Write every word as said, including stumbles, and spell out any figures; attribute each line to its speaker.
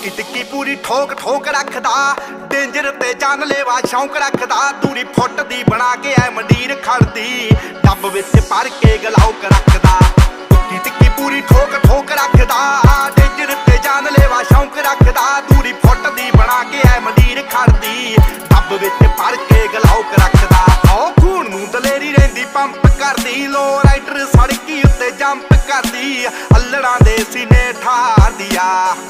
Speaker 1: ਟੁੱਕੀ ਟਿੱਕੀ ਪੂਰੀ ਠੋਕ ਠੋਕ ਰੱਖਦਾ, ਡੇਂਜਰ ਤੇ ਜਾਨਲੇਵਾ ਸ਼ੌਂਕ ਰੱਖਦਾ। ਦੂਰੀ ਫੁੱਟ ਦੀ ਬਣਾ ਕੇ ਐ ਮੰਡੀਰ ਖੜਦੀ, ਡੱਬ ਵਿੱਚ ਭਰ ਕੇ ਗਲਾਉਕ ਰੱਖਦਾ। ਟੁੱਕੀ ਟਿੱਕੀ ਪੂਰੀ ਠੋਕ ਠੋਕ ਰੱਖਦਾ, ਡੇਂਜਰ ਤੇ ਜਾਨਲੇਵਾ ਸ਼ੌਂਕ ਰੱਖਦਾ। ਦੂਰੀ ਫੁੱਟ ਦੀ ਬਣਾ ਕੇ ਐ ਮੰਡੀਰ ਖੜਦੀ, ਡੱਬ ਵਿੱਚ ਭਰ ਕੇ ਗਲਾਉਕ ਰੱਖਦਾ। ਓ ਖੂਨ ਨੂੰ ਦਲੇਰੀ ਰਹਿੰਦੀ ਪੰਪ ਕਰਦੀ, ਲੋ ਰਾਈਡਰ ਸੜਕੀ ਉੱਤੇ ਜੰਪ ਕਰਦੀ, ਅੱਲੜਾਂ ਦੇ ਸੀਨੇ ਠਾਰਦੀ ਆ।